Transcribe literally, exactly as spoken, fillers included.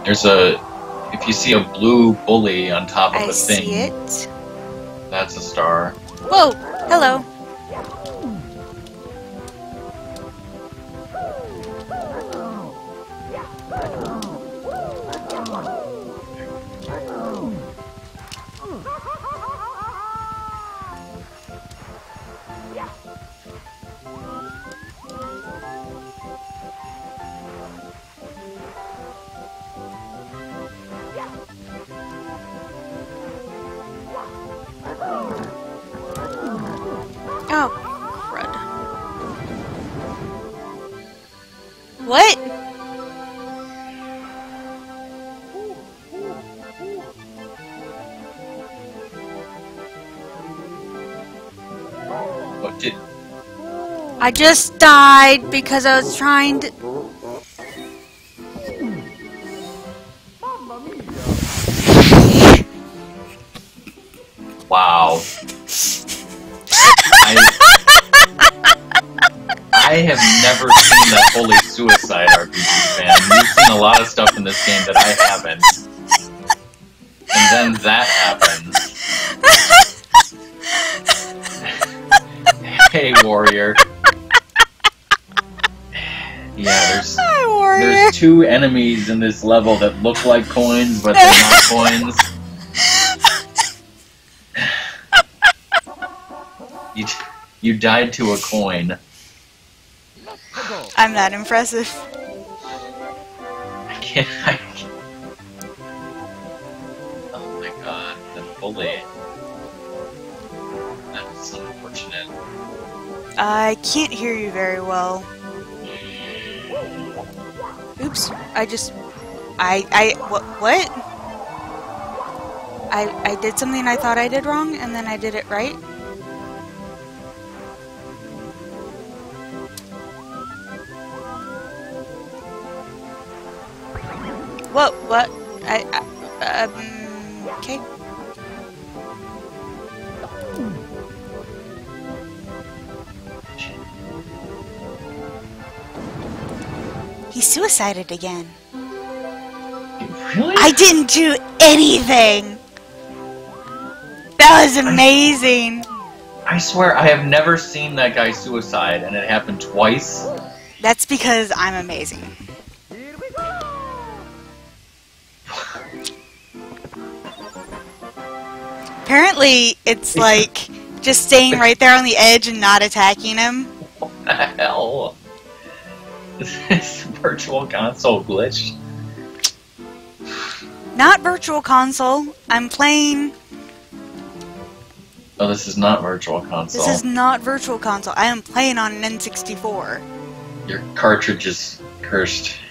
There's a... If you see a blue bully on top of I a thing... see it. That's a star. Whoa! Hello. Oh, crud. What? What did... I just died because I was trying to... Wow. I, I have never seen that fully suicide R P G fan. You've seen a lot of stuff in this game that I haven't. And then that happens. Hey, warrior. Yeah, there's Hi, warrior. there's two enemies in this level that look like coins, but they're not coins. You, you died to a coin. I'm that impressive. I can't, I can't. Oh my god, that bully. That's so unfortunate. I can't hear you very well. Oops, I just... I... I... What? What? I, I did something I thought I did wrong, and then I did it right? What? What? I... I um... Okay. He suicided again. Really? I didn't do anything! That was amazing! I swear, I have never seen that guy suicide, and it happened twice. That's because I'm amazing. Apparently, it's like just staying right there on the edge and not attacking him. What the hell? Is this virtual console glitch? Not Virtual Console. I'm playing... Oh, this is not virtual console. This is not Virtual Console. I am playing on an N sixty-four. Your cartridge is cursed.